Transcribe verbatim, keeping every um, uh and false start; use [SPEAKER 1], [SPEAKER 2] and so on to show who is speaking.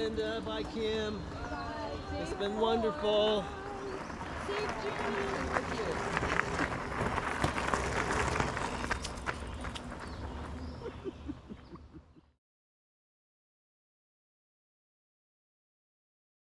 [SPEAKER 1] Linda. Bye, Kim.
[SPEAKER 2] Bye.
[SPEAKER 1] It's been wonderful.
[SPEAKER 2] Safe journey.